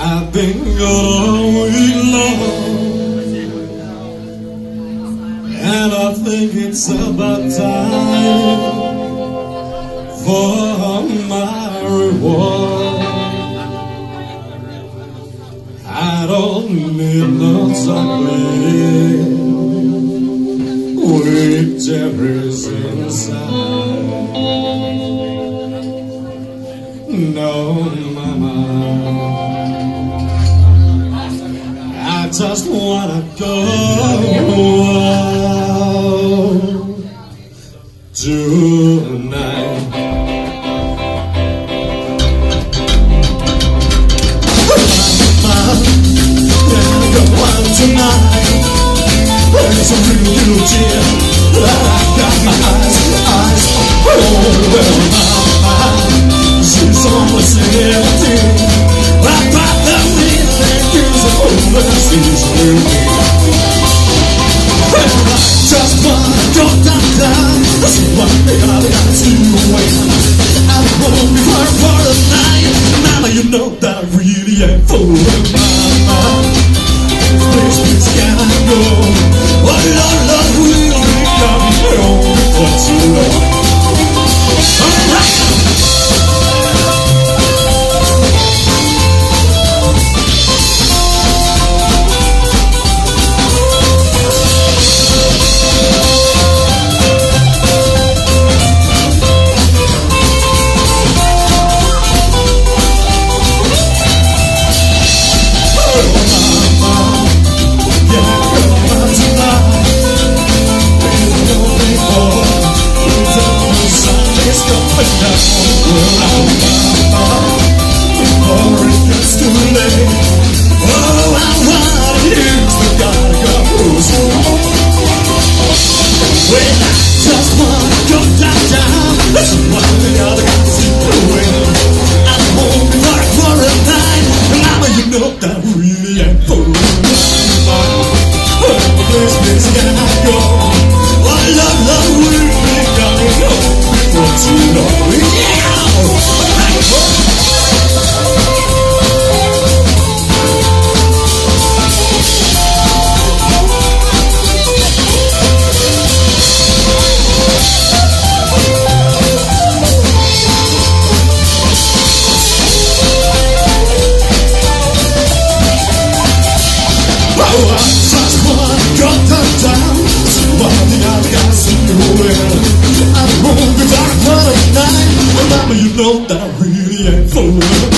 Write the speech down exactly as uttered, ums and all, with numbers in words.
I've been gone all week long, and I think it's about time for my reward. I don't need no chocolate with cherries inside. No, mama, I just wanna go tonight. Mama, go out tonight. There's a real little tear that I got my eyes, eyes. Oh, well, mama, she's almost empty. I thought that we think it's over, she's with me. Well, I just wanna go downtown, see what they got to win. I won't be hard for the night. Mama, you know that I really ain't fooling. Mama, please, please, can I go? Oh, Lord, Lord, we'll be coming home before too long. All right. That really ain't fooling. Please, please, can I go? Oh, love, love, we'll be coming home before too long. Yeah! You know that I really ain't fooling.